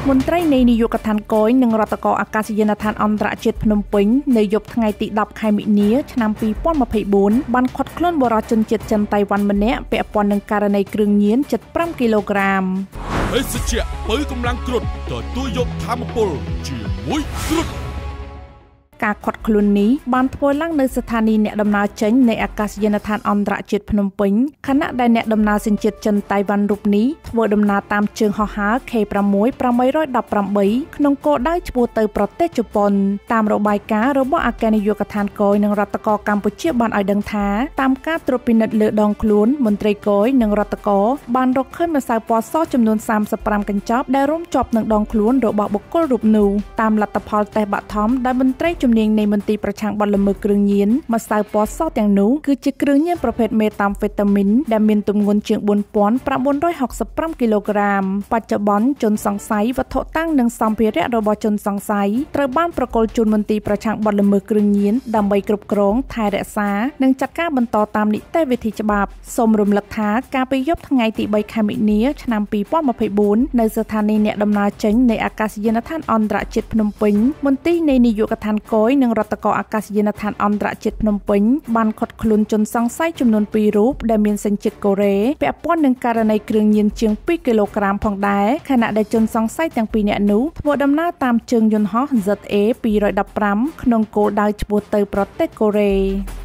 មន្ត្រីនៃនាយកដ្ឋានកយនិងរដ្ឋកោអាកាសយានដ្ឋានអន្តរជាតិភ្នំពេញនៅយប់ថ្ងៃទី10ខែមិនិនាឆ្នាំ2024បានឃាត់ខ្លួនបរិយាជនជាតិចិនតៃវ៉ាន់ម្នាក់ពាក់ព័ន្ធនឹងករណីគ្រឿងញៀន75គីឡូក្រាមភេសជ្ជៈបើកម្លាំងគ្រុឌទទួលយកធម្មពលជាមួយគ្រុឌការឃាត់ខ្លួននេះបានធ្វើឡើងនៅស្ថានីយ៍អ្នកដំណើរចេញនៃអាកាសយានដ្ឋានអន្តរជាតិភ្នំពេញខណៈដែលអ្នកដំណើរសញ្ជាតិចិនតៃវ៉ាន់រូបនេះធ្វើដំណើរតាមជើងហោះហើរ K6-818 ក្នុងគោលដៅឆ្ពោះទៅប្រទេសជប៉ុនតាមរបាយការណ៍របស់អគ្គនាយកដ្ឋានគយនិងរដ្ឋកោកម្ពុជាបានឲ្យដឹងថាតាមការត្រួតពិនិត្យលើដងខ្លួនមន្ត្រីគយនិងរដ្ឋកោបានរកឃើញម្សៅពណ៌សចំនួន35កញ្ចប់ដែលរួមជាប់នឹងដងខ្លួនរបស់បុគ្គលរូបនោះតាមលទ្ធផលតេស្តបឋមដែលមន្ត្រីជំនាញនៃមន្ទីរប្រឆាំងបទល្មើសគ្រឿងញៀនម្សៅពណ៌សទាំងនោះគឺជាគ្រឿងញៀនប្រភេទមេតាំហ្វេតាមីនដែលមានទម្ងន់ជាង4965គីឡូក្រាមបច្ចុប្បន្នជនសង្ស័យវត្ថុតាំងនិងសម្ភារៈរបស់ជនសង្ស័យត្រូវបានប្រគល់ជូនមន្ទីរប្រឆាំងបទល្មើសគ្រឿងញៀនដើម្បីគ្រប់គ្រងថែរក្សានិងចាត់ការបន្តតាមនីតិវិធីច្បាប់សូមរំលឹកថាកាលពីយប់ថ្ងៃទី3ខែមិនិនាឆ្នាំ2024នៅស្ថានីយ៍អ្នកដំណើរចេញនៃអាកាសយានដ្ឋានអន្តរជាតិភ្នំពេញមន្ទីរនៃនាយកដ្ឋានគយនិងរដ្ឋកោអាកាសយានដ្ឋានអន្តរជាតិភ្នំពេញបានឃាត់ខ្លួនជនសង្ស័យចំនួន2រូបដែលមានសញ្ជាតិកូរ៉េពាក់ព័ន្ធនឹងករណីគ្រឿងញៀនជាង2គីឡូក្រាមផងដែរខណៈដែលជនសង្ស័យទាំងពីរនាក់នោះធ្វើដំណើរតាមជើងយន្តហោះ ZA 215ក្នុងគោលដៅឆ្ពោះទៅប្រទេសកូរ៉េ